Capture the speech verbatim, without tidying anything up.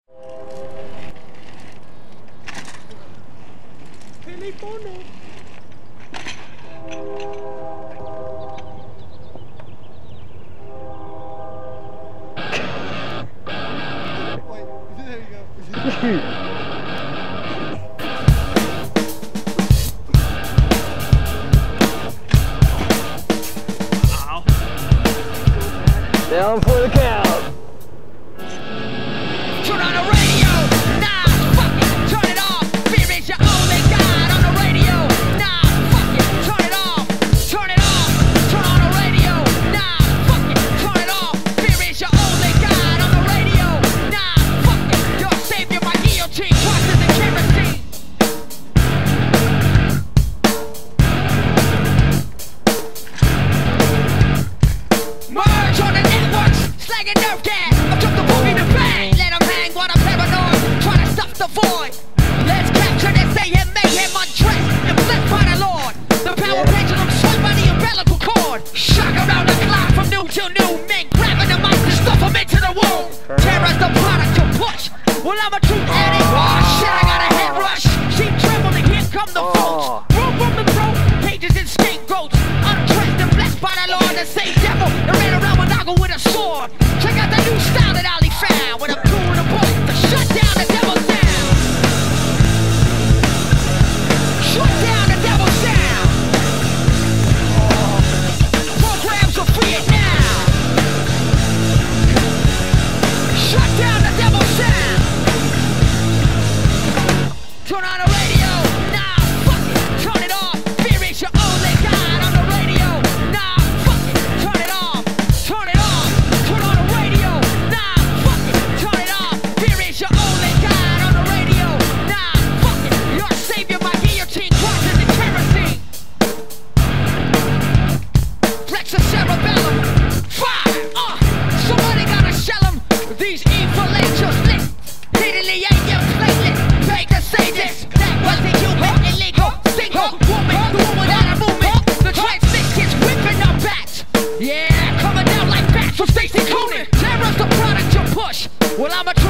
Telefono. Wait, there you go. Down for the count. Turn on the radio. Nah, fuck it. Turn it off. Fear is your only guide on the radio. Nah, fuck it. Turn it off. Turn it off. Turn on the radio. Nah, fuck it. Turn it off. Fear is your only guide on the radio. Nah, fuck it. Your savior, my guillotine, crosses the kerosene. Merge on the networks, slanging nerve gas. I took the boogie to bang. Let them hang while I'm paranoid, trying to stuff the void. Let's capture this mayhem, mayhem undressed and blessed by the Lord. The power pendulum swung by the umbilical cord. Shock around the clock from noon till noon. Men grabbing the mic to stuff them into the womb. Terror's the product to push. Well, I'm a true addict. Oh shit, I got a head rush. Sheep trembling, here come the folks. Room from the throat, pages and scapegoats. Undressed and blessed by the Lord, the same devil that ran around with Naga with a sword. Check out the new style that Ali found with a tool and a bullet to shut down the devil's sound. Shut down the devil's sound. Programs are free it now. Shut down the devil's sound. Turn on the radio. Nah, fuck it. Turn it off. Fear is your only guide on the radio. Nah, fuck it. Turn it off. Turn it off. Turn on the radio. Nah, fuck it. Turn it off. Fear is your only guide on the radio. Nah, fuck it. Your savior, my guillotine, crosses the kerosene. Flex a cerebellum. Fire. Uh, somebody gotta shell 'em. These evil angels lit. Literally ain't your playlist. Beg to say this. That wasn't human, illegal, single woman, the one without a movement. The transmission's whipping up bats. Yeah, coming down like bats from Stacey Coonan. Terror's the product you push. Well, I'm a